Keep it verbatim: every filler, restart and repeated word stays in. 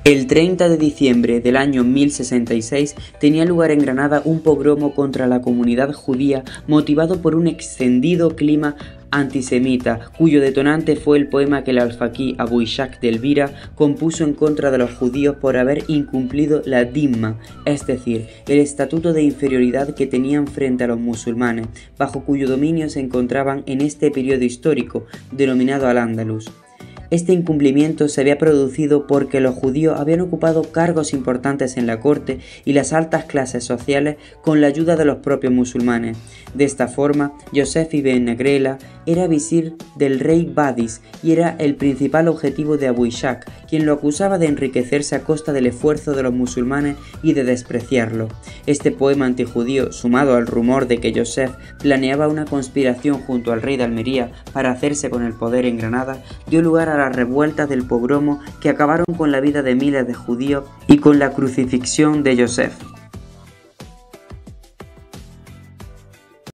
El treinta de diciembre del año mil sesenta y seis tenía lugar en Granada un pogromo contra la comunidad judía motivado por un extendido clima antisemita, cuyo detonante fue el poema que el alfaquí Abu Ishaq de Elvira compuso en contra de los judíos por haber incumplido la Dimma, es decir, el estatuto de inferioridad que tenían frente a los musulmanes, bajo cuyo dominio se encontraban en este periodo histórico, denominado Al-Ándalus. Este incumplimiento se había producido porque los judíos habían ocupado cargos importantes en la corte y las altas clases sociales con la ayuda de los propios musulmanes. De esta forma, Yosef ibn Negrela era visir del rey Badis y era el principal objetivo de Abu Ishaq, quien lo acusaba de enriquecerse a costa del esfuerzo de los musulmanes y de despreciarlo. Este poema antijudío, sumado al rumor de que Yosef planeaba una conspiración junto al rey de Almería para hacerse con el poder en Granada, dio lugar a las revueltas del pogromo que acabaron con la vida de miles de judíos y con la crucifixión de Yosef.